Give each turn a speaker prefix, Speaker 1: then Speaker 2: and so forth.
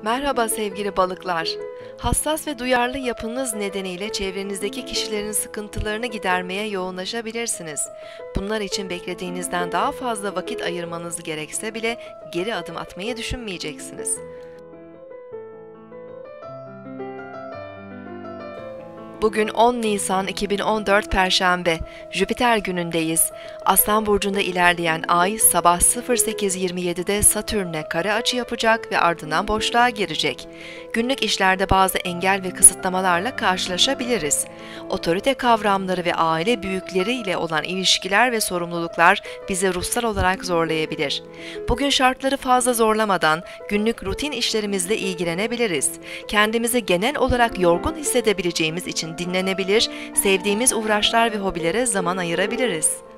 Speaker 1: Merhaba sevgili balıklar. Hassas ve duyarlı yapınız nedeniyle çevrenizdeki kişilerin sıkıntılarını gidermeye yoğunlaşabilirsiniz. Bunlar için beklediğinizden daha fazla vakit ayırmanız gerekse bile geri adım atmayı düşünmeyeceksiniz. Bugün 10 Nisan 2014 Perşembe, Jüpiter günündeyiz. Aslan burcunda ilerleyen ay sabah 08:27'de Satürn'e kare açı yapacak ve ardından boşluğa girecek. Günlük işlerde bazı engel ve kısıtlamalarla karşılaşabiliriz. Otorite kavramları ve aile büyükleriyle olan ilişkiler ve sorumluluklar bizi ruhsal olarak zorlayabilir. Bugün şartları fazla zorlamadan günlük rutin işlerimizle ilgilenebiliriz. Kendimizi genel olarak yorgun hissedebileceğimiz için dinlenebilir, sevdiğimiz uğraşlar ve hobilere zaman ayırabiliriz.